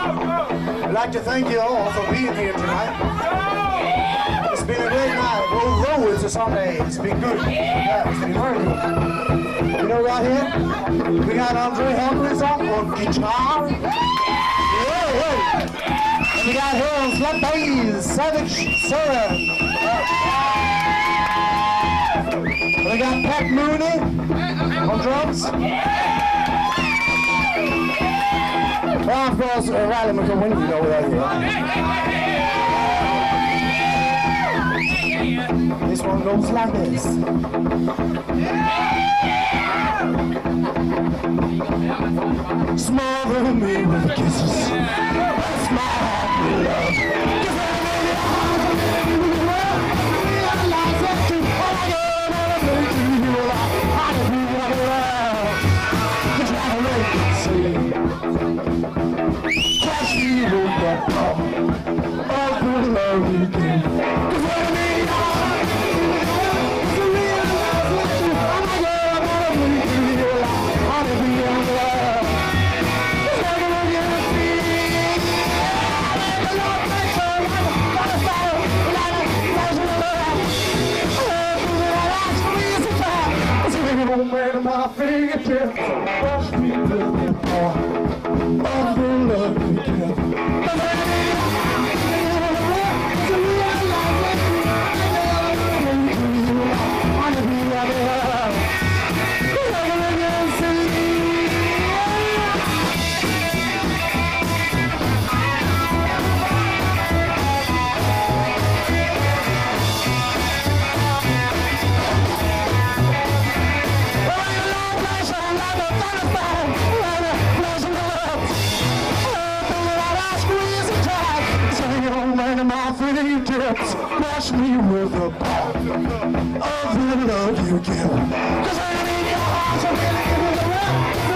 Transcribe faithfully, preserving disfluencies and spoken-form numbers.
I'd like to thank you all for being here tonight. It's been a great night. Roll, roll, it's a Sunday. It's been good. Yeah, it's been very good. You know, right here, we got Andre Hawkins on guitar. Yeah, yeah. And we got here on flat bass, Savage Seven. We got Pat Mooney on drums. Well, of course, uh, Riley McOwen, you know that here. This one goes like this. Smother me with kisses. That's my heart with love. Catch me with that love, all the love you give. 'Cause when I need it's a real love with you. I'm not gonna believe you. I'm gonna be in love. It's like a look in the sea. I'm a love like so I'm gonna follow. Like a thousand of love. I'm gonna ask for me as a child. It's a ring on man of my fingertips. Brush me with the paw. All the love you give. Wash me with the power of the love you give. 'Cause I need your heart to really give me the love.